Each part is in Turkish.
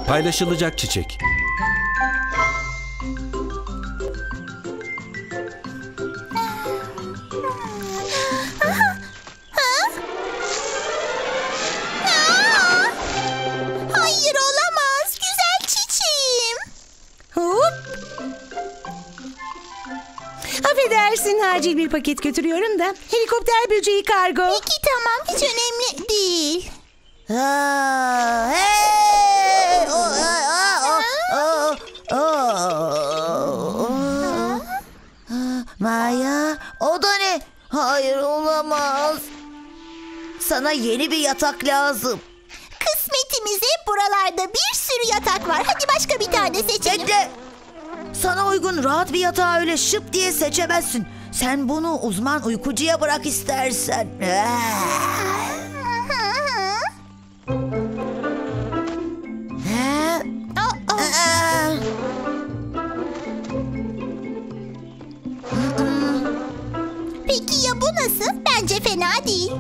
Paylaşılacak çiçek. Hayır, olamaz. Güzel çiçeğim. Hop. Affedersin, acil bir paket götürüyorum da. Helikopter böceği kargo. Peki tamam, hiç önemli değil. Maya, o da ne? Hayır, olamaz. Sana yeni bir yatak lazım. Kısmetimize buralarda bir sürü yatak var. Hadi başka bir tane seçelim. Bekle. Sana uygun rahat bir yatağı öyle şıp diye seçemezsin. Sen bunu uzman uykucuya bırak istersen. Peki ya bu nasıl? Bence fena değil.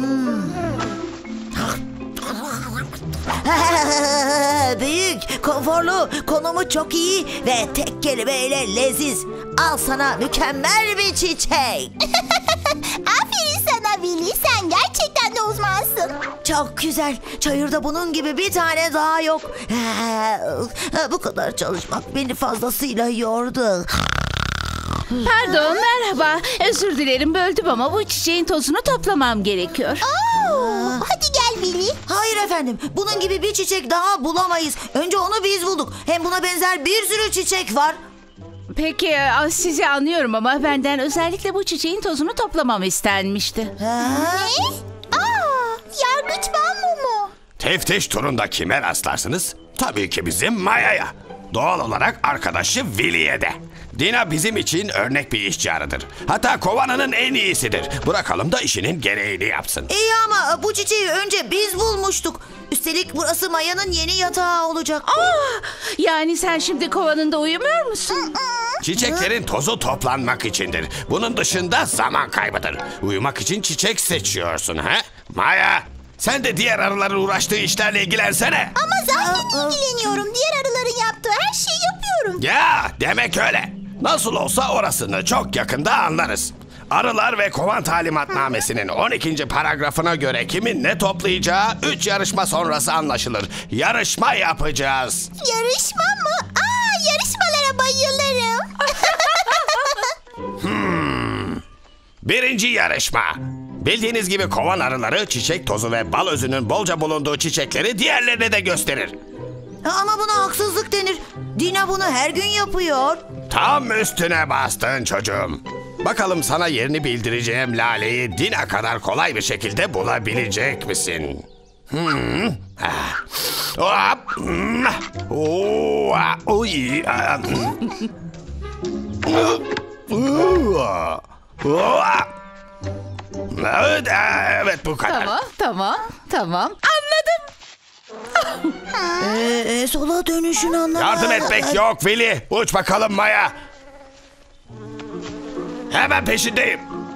Büyük, konforlu, konumu çok iyi ve tek kelimeyle leziz. Al sana mükemmel bir çiçek. Aferin sana Willy. Sen gerçekten de uzmansın. Çok güzel. Çayırda bunun gibi bir tane daha yok. Bu kadar çalışmak beni fazlasıyla yordu. Pardon, merhaba. Özür dilerim, böldüm ama bu çiçeğin tozunu toplamam gerekiyor. Hadi gel Willy. Hayır efendim. Bunun gibi bir çiçek daha bulamayız. Önce onu biz bulduk. Hem buna benzer bir sürü çiçek var. Peki, sizi anlıyorum ama benden özellikle bu çiçeğin tozunu toplamam istenmişti. Ne? Yargıç bambu mu? Teftiş turunda kime rastlarsınız? Tabii ki bizim Maya'ya. Doğal olarak arkadaşı Willy'ye de. Dina bizim için örnek bir işçi arıdır. Hatta kovanının en iyisidir. Bırakalım da işinin gereğini yapsın. İyi ama bu çiçeği önce biz bulmuştuk. Üstelik burası Maya'nın yeni yatağı olacak. Yani sen şimdi kovanında uyumuyor musun? Çiçeklerin tozu toplanmak içindir. Bunun dışında zaman kaybıdır. Uyumak için çiçek seçiyorsun ha? Maya, sen de diğer arıların uğraştığı işlerle ilgilensene. Ama zaten ilgileniyorum. Diğer arıların yaptığı her şeyi yapıyorum. Ya demek öyle. Nasıl olsa orasını çok yakında anlarız. Arılar ve Kovan Talimatnamesi'nin 12. paragrafına göre kimin ne toplayacağı 3 yarışma sonrası anlaşılır. Yarışma yapacağız. Yarışma mı? Yarışmalara bayılırım. Birinci yarışma. Bildiğiniz gibi kovan arıları çiçek tozu ve bal özünün bolca bulunduğu çiçekleri diğerlerine de gösterir. Ama buna haksızlık denir. Dina bunu her gün yapıyor. Tam üstüne bastın çocuğum. Bakalım sana yerini bildireceğim laleyi Dina kadar kolay bir şekilde bulabilecek misin? Evet, bu kadar. Tamam. Anladım. Sola dönüşün anlamadım. Yardım etmek yok Willy. Uç bakalım Maya. Hemen peşindeyim.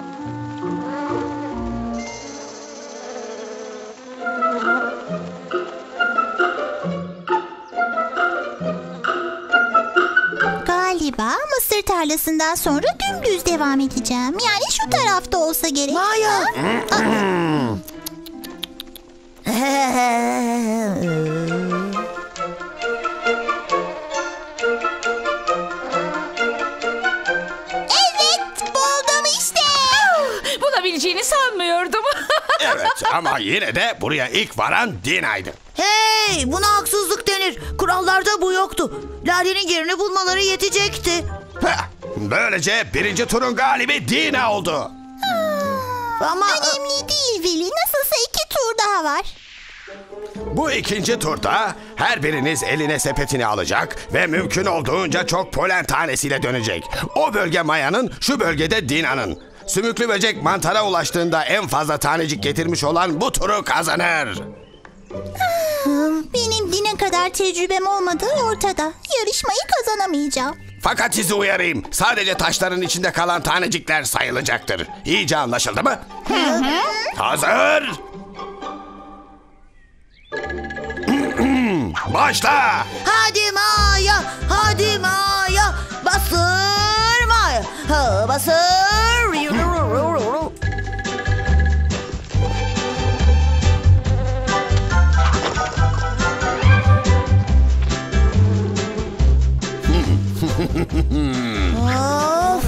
Galiba mısır tarlasından sonra dümdüz devam edeceğim. Yani şu tarafta olsa gerek. Maya. Evet, buldum işte. Bulabileceğini sanmıyordum. Evet ama yine de buraya ilk varan Dina'ydı. Hey, buna haksızlık denir. Kurallarda bu yoktu. Lale'nin yerini bulmaları yetecekti. Böylece birinci turun galibi Dina oldu. Ama Önemli değil Willy. Nasılsa 2 tur daha var. Bu ikinci turda her biriniz eline sepetini alacak ve mümkün olduğunca çok polen tanesiyle dönecek. O bölge Maya'nın, şu bölgede Dina'nın. Sümüklü böcek mantara ulaştığında en fazla tanecik getirmiş olan bu turu kazanır. Benim Dina kadar tecrübem olmadığı ortada. Yarışmayı kazanamayacağım. Fakat sizi uyarayım. Sadece taşların içinde kalan tanecikler sayılacaktır. İyice anlaşıldı mı? Hazır. Başla. Hadi Maya, hadi Maya, bastır Maya, ha, bastır. Of.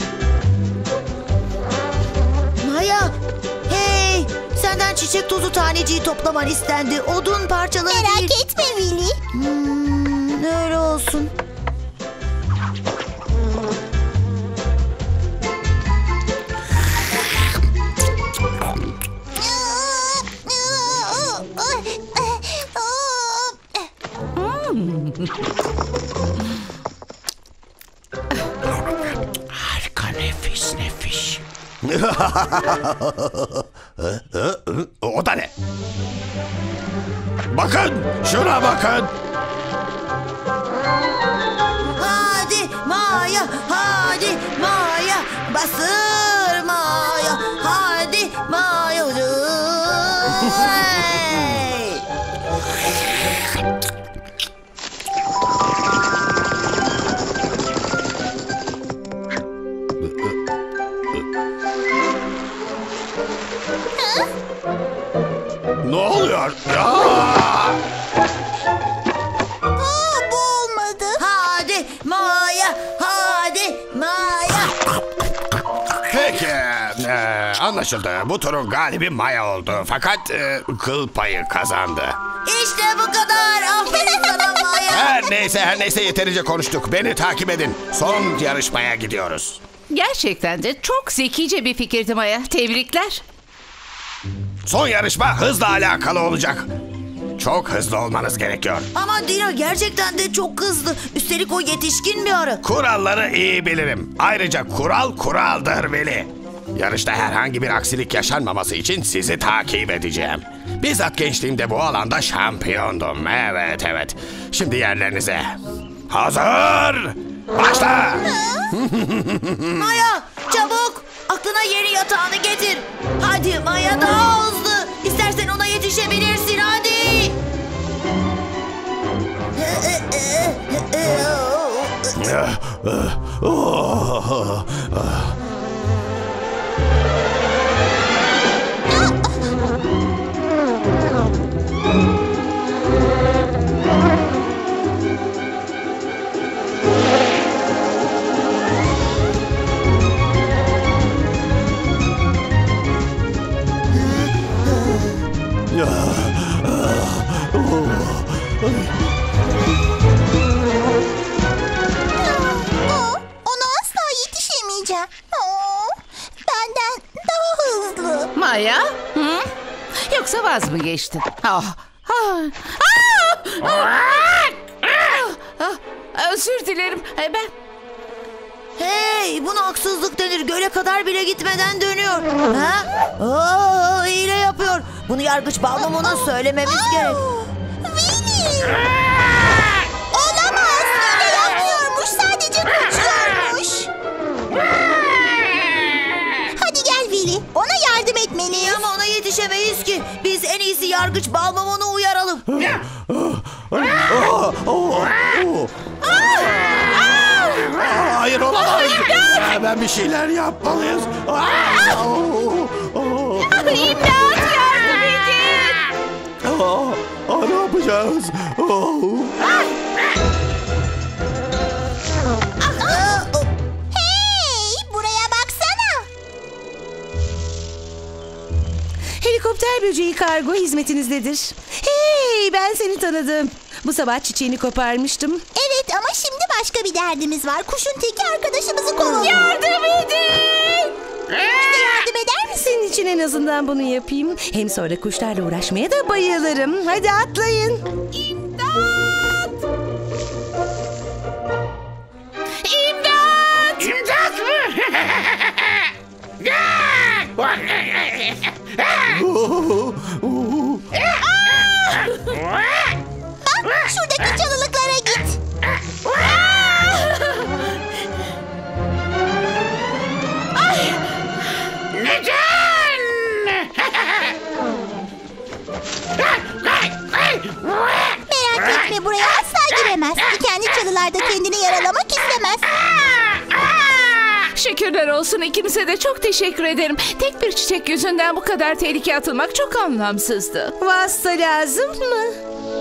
Maya, hey, senden çiçek tozu taneciği toplaman istendi. Odun parçaları değil. Merak etme Willy. Öyle olsun. Harika, nefis nefis. O da ne? Bakın, şuna bakın. Hadi Maya, hadi Maya, bastır Maya, hadi Maya. Hey! Ne oluyor? Ya! Bu olmadı. Hadi Maya, hadi Maya. Peki, anlaşıldı. Bu turun galibi Maya oldu. Fakat kıl payı kazandı. İşte bu kadar. Aferin sana Maya. Her neyse yeterince konuştuk. Beni takip edin. Son yarışmaya gidiyoruz. Gerçekten de çok zekice bir fikirdi Maya. Tebrikler. Son yarışma hızla alakalı olacak. Çok hızlı olmanız gerekiyor. Ama Dina gerçekten de çok hızlı. Üstelik o yetişkin bir arı. Kuralları iyi bilirim. Ayrıca kural kuraldır Veli. Yarışta herhangi bir aksilik yaşanmaması için sizi takip edeceğim. Bizzat gençliğimde bu alanda şampiyondum. Evet. Şimdi yerlerinize. Hazır. Başla. Maya, çabuk. Aklına yeni yatağını getir. Hadi Maya, daha hızlı. İstersen ona yetişebilirsin, hadi. Ona asla yetişemeyeceğim. Benden daha hızlı. Maya? Hı? Yoksa vaz mı geçtin? Özür dilerim. Ben... Hey, buna haksızlık denir. Göle kadar bile gitmeden dönüyor. Ha? Hile yapıyor. Bunu yargıç Balmumun'a söylememiz gerek. Willy! Olamaz. Hile yapmıyormuş. Sadece kaçıyormuş. Hadi gel Willy. Ona yardım etmeliyiz. Ama ona yetişemeyiz ki. Biz en iyisi yargıç Balmumun'u uyaralım. Hayır, olamaz. Hemen bir şeyler yapmalıyız. İmdat, yardım edin. Ne yapacağız? Hey, buraya baksana. Helikopter böceği kargo hizmetinizdedir. Hey, ben seni tanıdım. Bu sabah çiçeğini koparmıştım. Evet ama şimdi başka bir derdimiz var. Kuşun teki arkadaşımızı kovalıyor. Yardım edin. Bize yardım eder misin? Senin için en azından bunu yapayım. Hem sonra kuşlarla uğraşmaya da bayılırım. Hadi atlayın. İmdat! İmdat! İmdat mı? Bak şuradaki çalılıklara git. Neden? Merak etme ve buraya asla giremez. Dikenli çalılarda kendini yaralamak istemez. Şükürler olsun, ikinize de çok teşekkür ederim. Tek bir çiçek yüzünden bu kadar tehlikeye atılmak çok anlamsızdı. Vasıta lazım mı?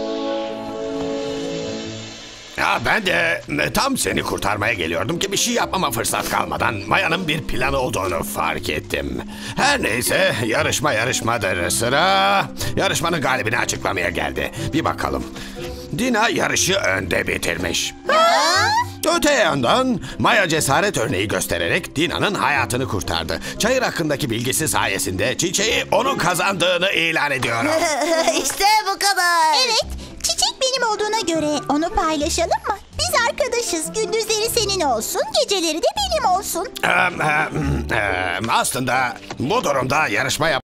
Ya ben de tam seni kurtarmaya geliyordum ki bir şey yapmama fırsat kalmadan Maya'nın bir planı olduğunu fark ettim. Her neyse, yarışmadır. Sıra yarışmanın galibini açıklamaya geldi. Bir bakalım. Dina yarışı önde bitirmiş. Öte yandan Maya cesaret örneği göstererek Dina'nın hayatını kurtardı. Çayır hakkındaki bilgisi sayesinde çiçeği onun kazandığını ilan ediyorum. İşte bu kadar. Evet, çiçek benim olduğuna göre onu paylaşalım mı? Biz arkadaşız. Gündüzleri senin olsun, geceleri de benim olsun. Aslında bu durumda yarışma